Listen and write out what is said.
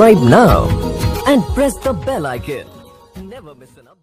subscribe now and press the bell icon. Never miss an update.